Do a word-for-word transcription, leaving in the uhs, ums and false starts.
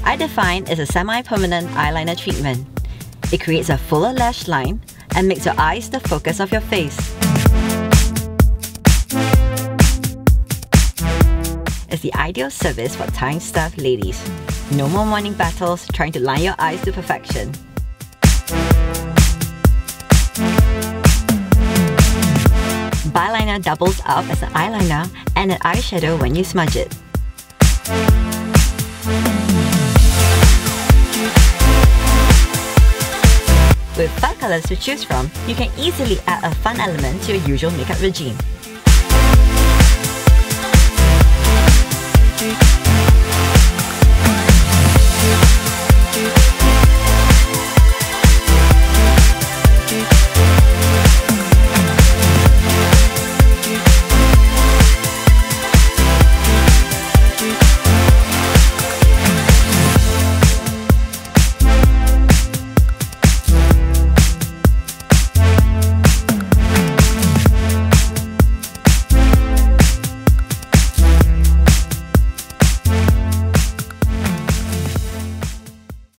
I define as a semi-permanent eyeliner treatment. It creates a fuller lash line and makes your eyes the focus of your face. It's the ideal service for time-starved ladies. No more morning battles trying to line your eyes to perfection. Byliner doubles up as an eyeliner and an eyeshadow when you smudge it. With five colors to choose from, you can easily add a fun element to your usual makeup regime.